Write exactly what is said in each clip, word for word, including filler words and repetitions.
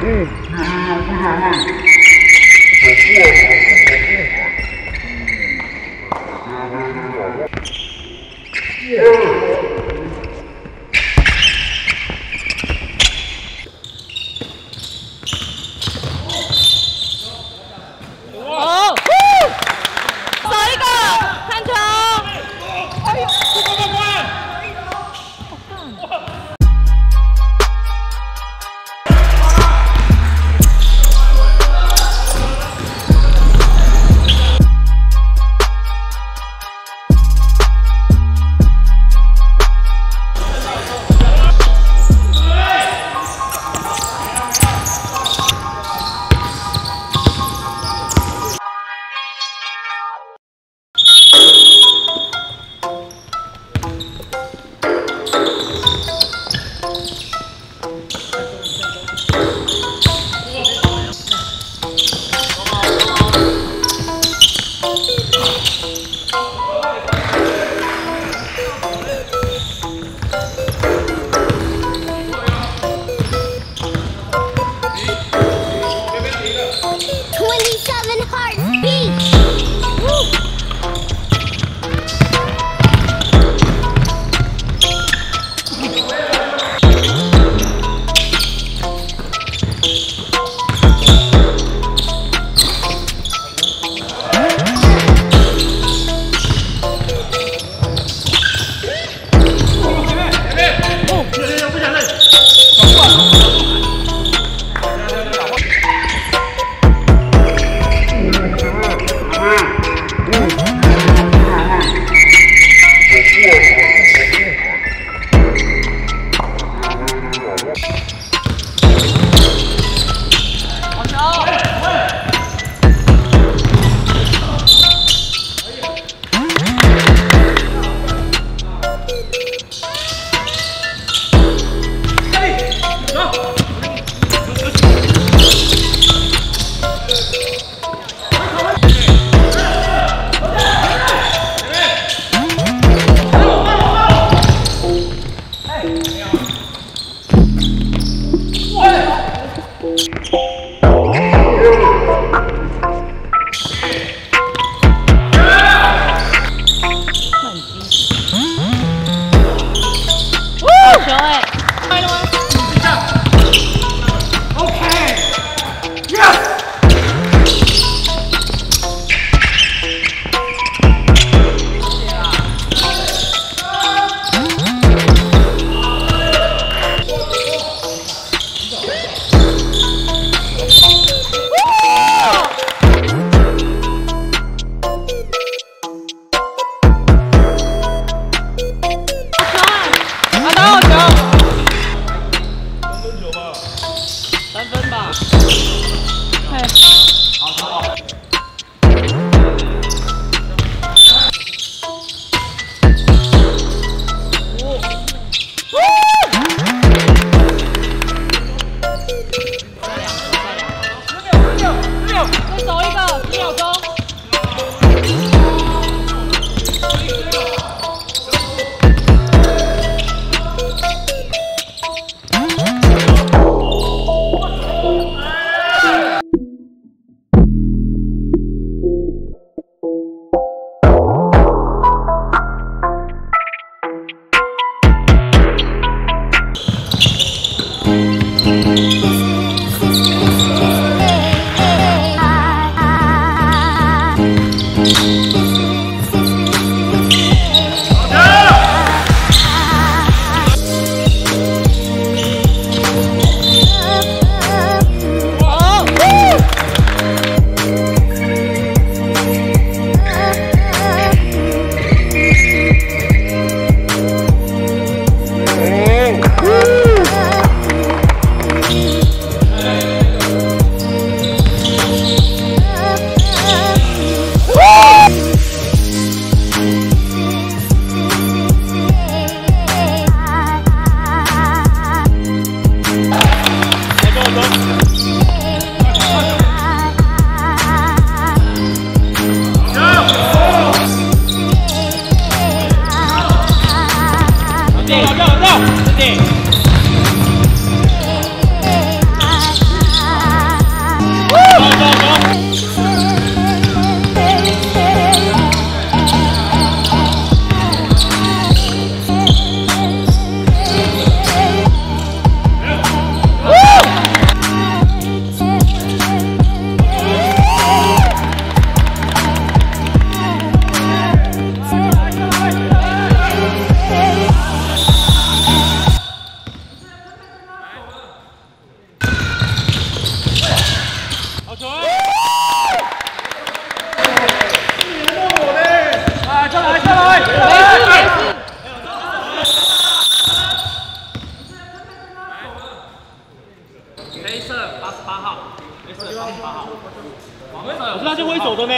对， 可是他是挥手的呢。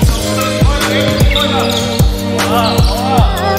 好啊，好啊，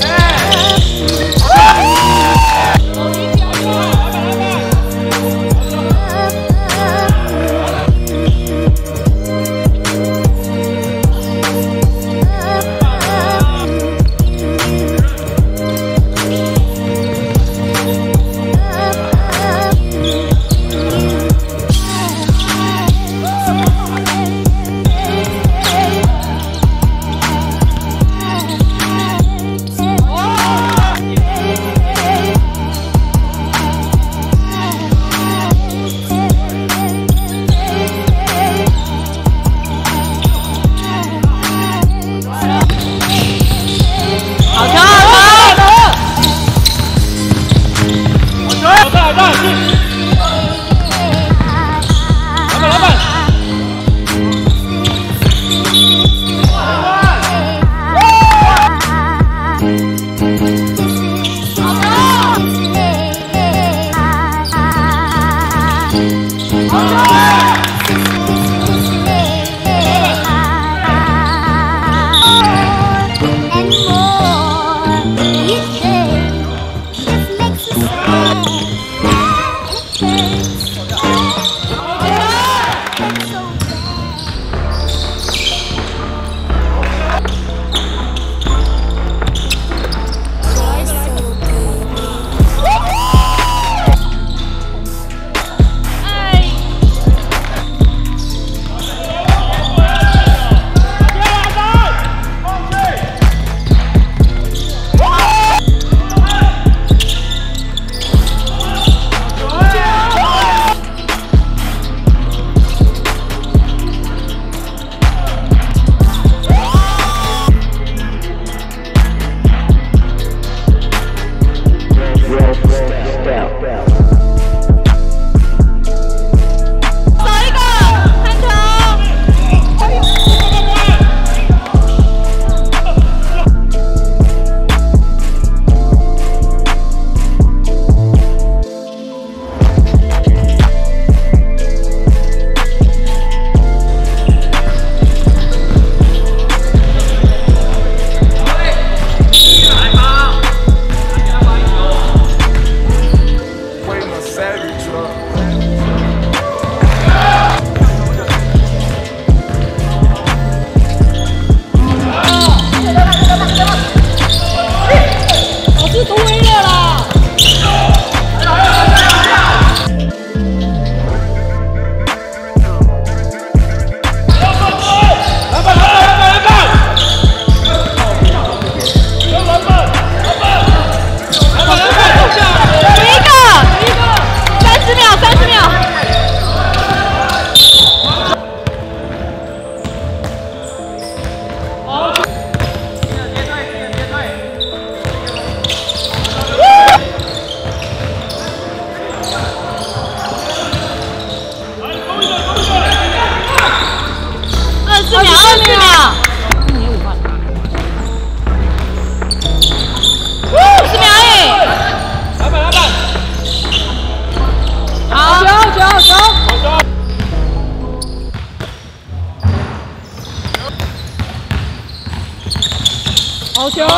好球！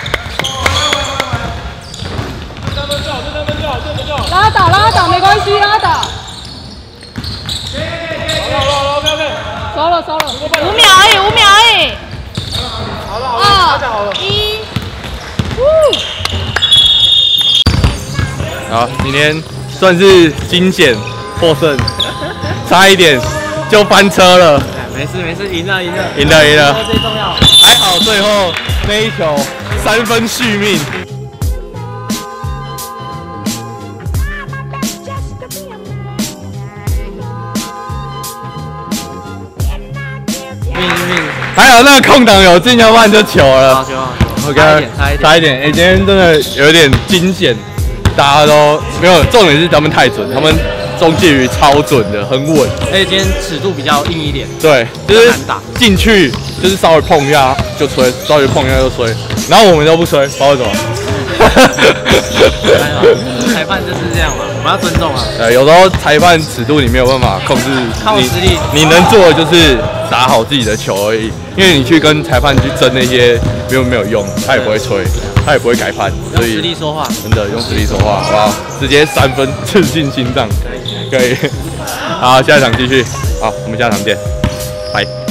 三分就好，三分就好，三分就好。 拉倒拉倒，没关系，拉倒。 好了好了 ，OK OK。 收了收了， 五秒而已，五秒而已。 好了好了，好了。 一。 好，今天算是惊险获胜，差一点就翻车了。 没事没事，赢了赢了， 赢了赢了， 最重要。 还好最后那一球三分续命。 命命， 还好那个空档有进球，不然就球了。 好球好球 OK， 差一点差一点， 差一点。哎、欸，今天真的有点惊险，大家都没有，重点是他们太准，他们中距离超准的，很稳。 而且今天尺度比较硬一点， 对，就是进去就是稍微碰一下就吹，稍微碰一下就吹，然后我们都不吹，不知道为什么。 裁判就是这样嘛。 们要尊重啊。 呃，有时候裁判尺度你没有办法控制， 靠实力你，你能做的就是打好自己的球而已。因为你去跟裁判去争那些没有没有用，他也不会吹，他也不会改判，所以用实力说话， 真的用实力说话，好不好？直接三分刺进心脏，可以。好，下一场继续，好，我们下场见，拜。